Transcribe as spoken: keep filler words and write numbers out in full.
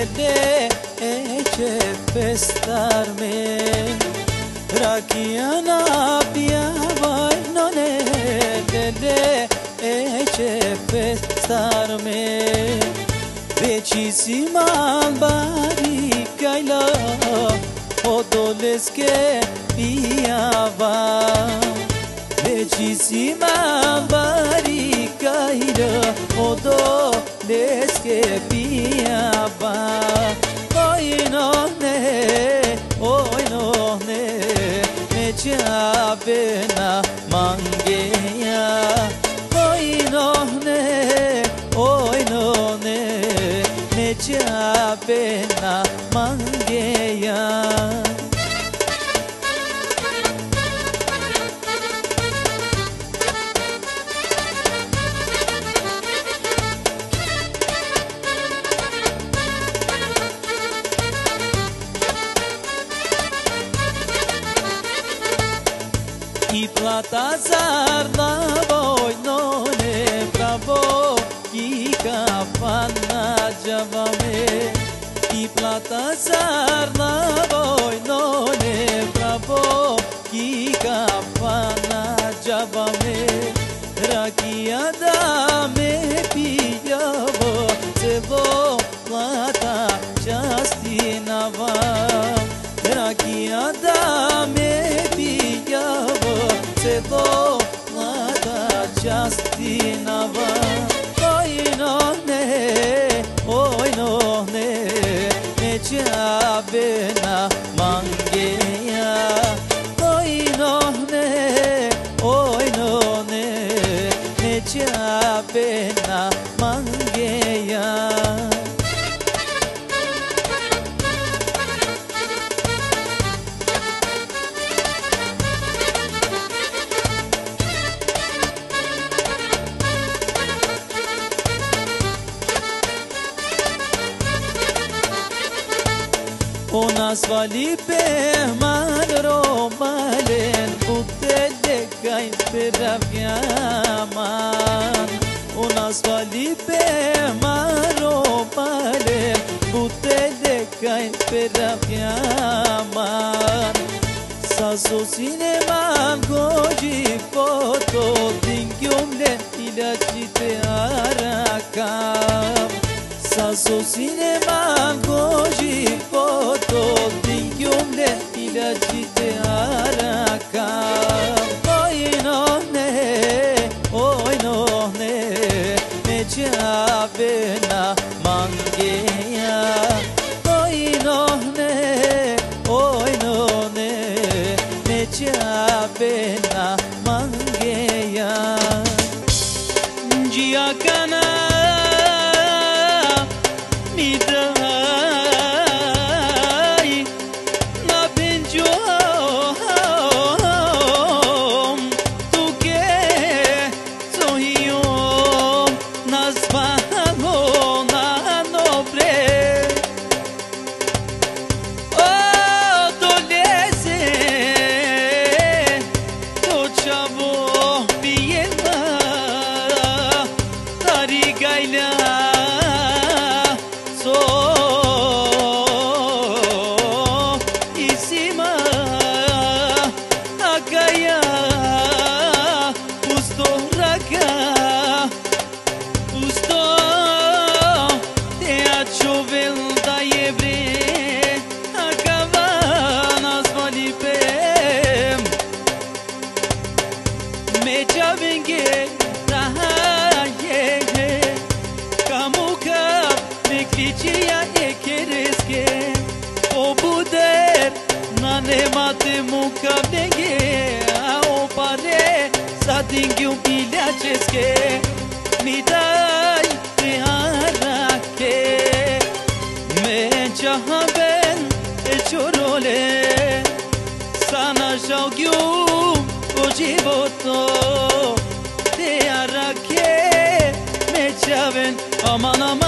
dele e ce pestarme Rakiana pia vai none dele e ce pestarme Vechisima bari kaila odoleske piava Vechisima bari kaila odoleske piava Oi no ne oi no ne me chavena mangeya Oi no ne oi no ne me chavena mangeya I plata zarna voi none bravo ki kafana javame I plata zarna voi none bravo ki kafana javame Rakia da me piyavo sevo plata justinava Rakia da me piyavo sevo plata justinava Oi no ne oi no ne me chavena mangeya Oi no ne oi no ne me chavena mangeya Onas vali pe manro malen Utele kai peraviaman Onas vali pe manro malen Utele kai peraviaman Saso sineman goji foto Dingyomle ilacite arakam Saso sineman goji foto Dingyomle ilacite arakam Oi no ne, oi no ne Me chavena mangeya Oi no ne, oi no ne Me chavena mangeya Giacana Dingyum ilaceske mi dai te harake me chahaben e chorole sana jaugyum o jivoto te harake me chaven aman aman